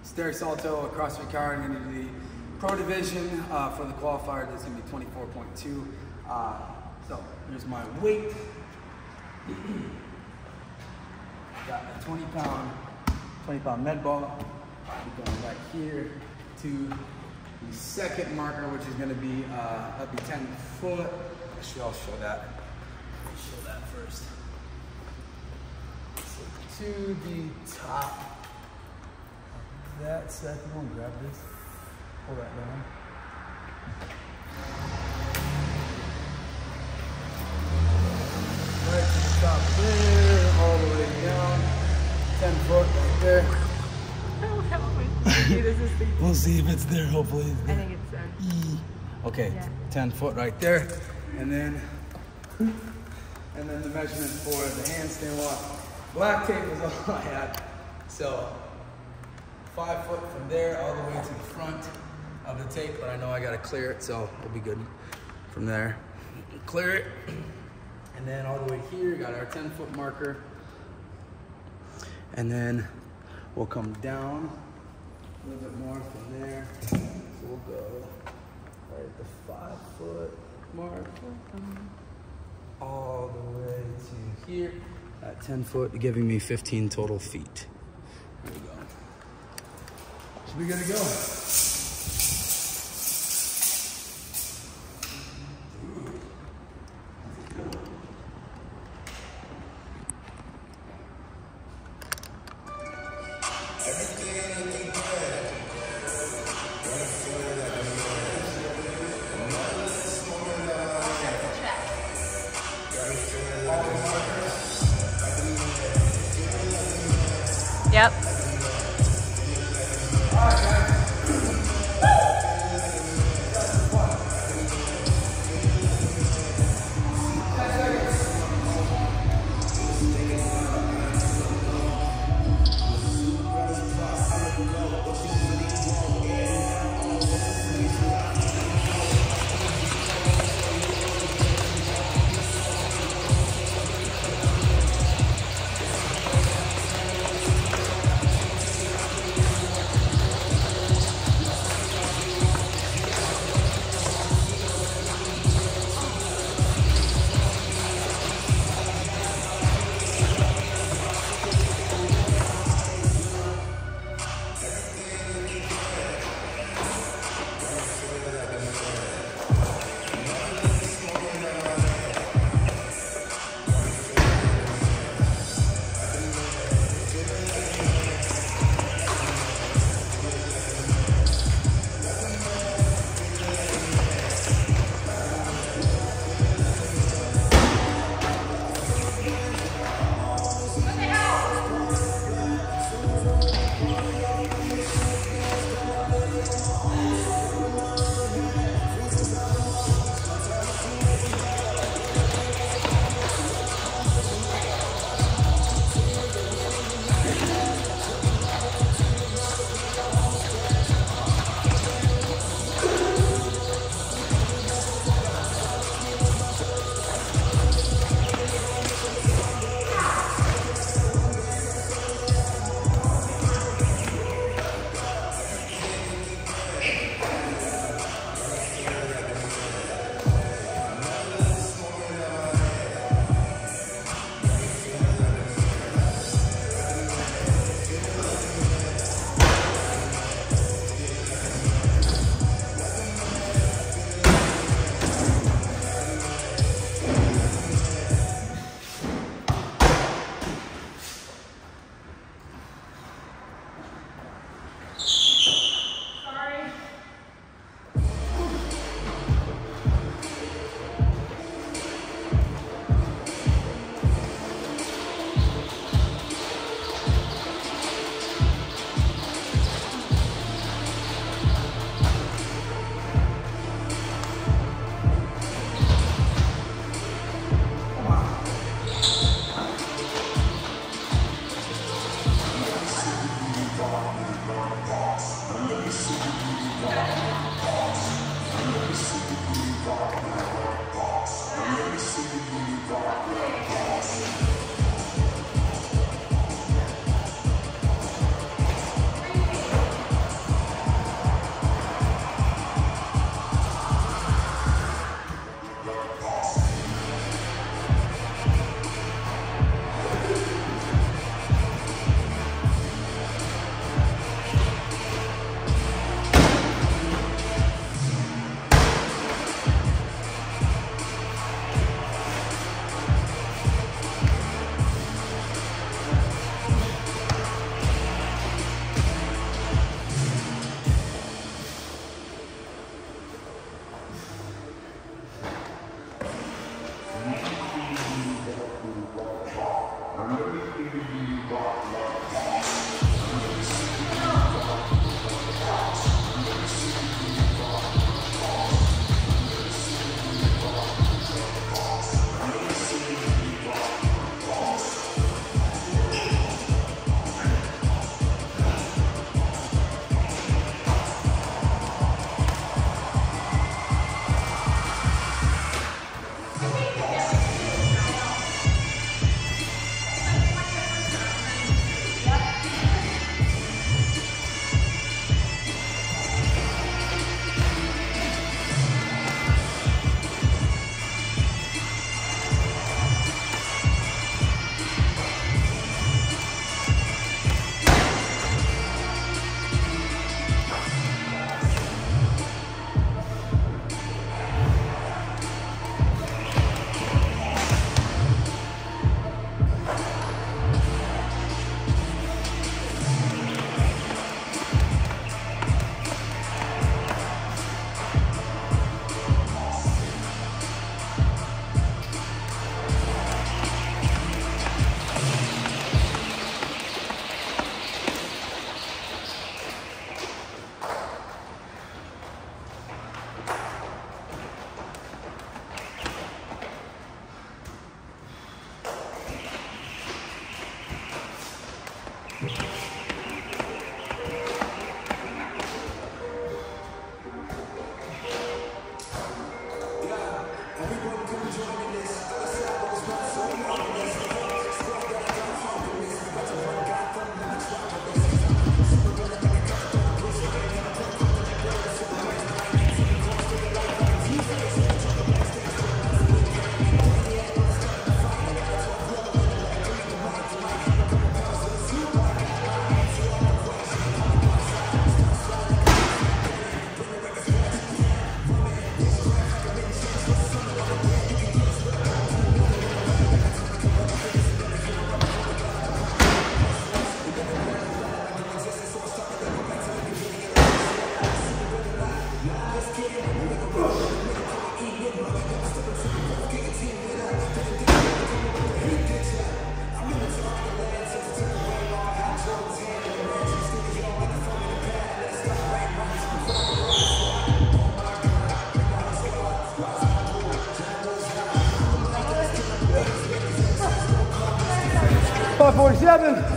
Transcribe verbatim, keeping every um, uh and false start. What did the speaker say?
stair salto, a CrossFit card. I'm gonna do the pro division uh, for the qualifier. That's gonna be twenty-four point two. Uh, so here's my weight. Got a twenty pound med ball. I'm going back here to the second marker, which is going to be uh, that'll be ten foot. Actually, I'll show that. I'll show that first. So to the top of that second one, grab this, pull that down. Right to the top there, all the way down. ten foot right there. We'll see if it's there, hopefully it's there. I think it's there. E. Okay, yeah. ten foot right there. And then and then the measurement for the handstand walk. Black tape is all I had. So five foot from there all the way to the front of the tape, but I know I gotta clear it, so it'll be good from there. Clear it. And then all the way here, got our ten foot marker. And then we'll come down a little bit more from there. So we'll go right at the five foot mark, all the way to here at ten foot, giving me fifteen total feet. There we go. Should be good to go. Yep. five forty-seven.